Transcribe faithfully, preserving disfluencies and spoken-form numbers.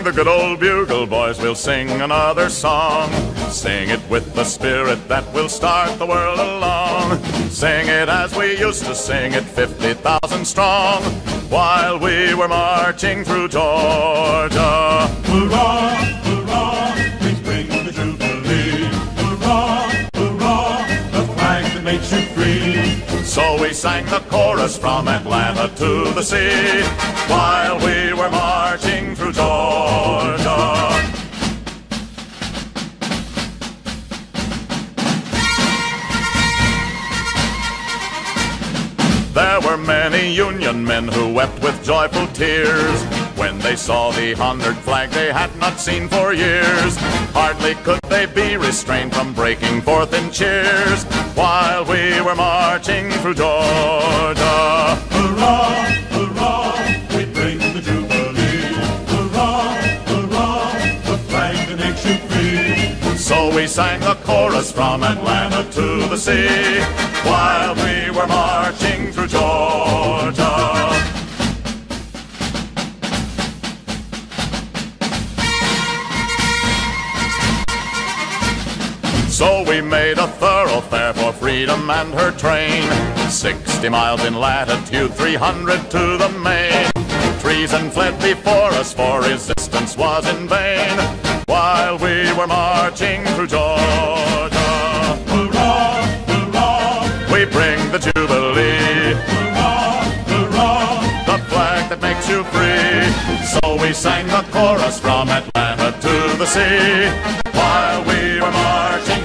the good old bugle, boys, we'll sing another song. Sing it with the spirit that will start the world along. Sing it as we used to sing it, fifty thousand strong, while we were marching through Georgia. Hurrah, hurrah, we bring the Jubilee. Hurrah, hurrah, the flag that makes you free. So we sang the chorus from Atlanta to the sea, while we were marching through Georgia. There were many Union men who wept with joyful tears when they saw the honored flag they had not seen for years. Hardly could they be restrained from breaking forth in cheers while we were marching through Georgia. Hurrah, hurrah, we bring the Jubilee. Hurrah, hurrah, the flag that makes you free. So we sang the chorus from Atlanta to the sea while we were marching through Georgia. So we made a thoroughfare for freedom and her train, sixty miles in latitude, three hundred to the main. Treason fled before us, for resistance was in vain, while we were marching through Georgia. Hurrah, hurrah, we bring the Jubilee. hurrah, hurrah, the flag that makes you free. So we sang the chorus from Atlanta to the sea, while we were marching